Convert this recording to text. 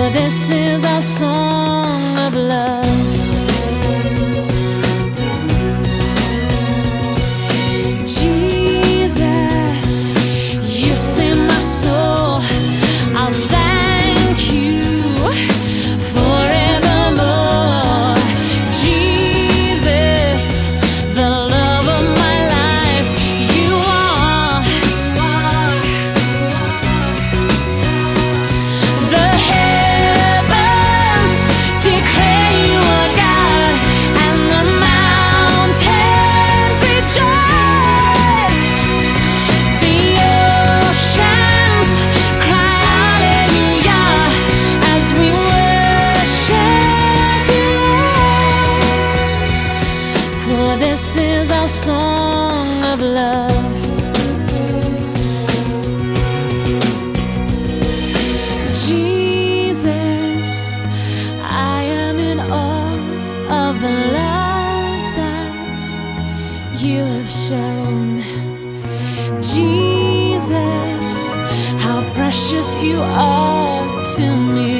this is our song of love. Jesus, you save my soul. I'll thank you forevermore. Jesus, the love of my life, you are. The heavens declare you are God, and the mountains rejoice. The oceans cry hallelujah as we worship you. For this is our song of love. Jesus, I am in awe of the love that you have shown. Jesus, how precious you are to me.